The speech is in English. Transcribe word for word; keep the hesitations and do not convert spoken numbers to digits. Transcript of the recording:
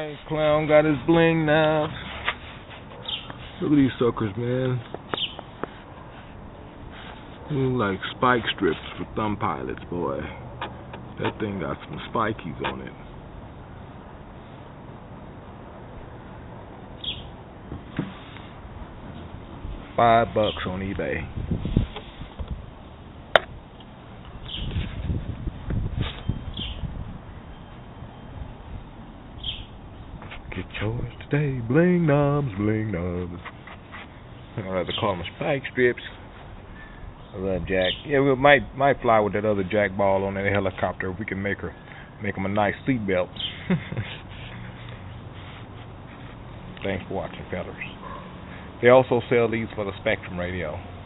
Alright, clown got his bling now. Look at these suckers, man. They look like spike strips for thumb pilots, boy. That thing got some spikies on it. Five bucks on eBay. Get yours today, bling knobs, bling knobs. I'd rather call them spike strips. I love Jack. Yeah, we might might fly with that other Jack ball on that helicopter if we can make her make them a nice seatbelt. Thanks for watching, fellas. They also sell these for the Spectrum radio.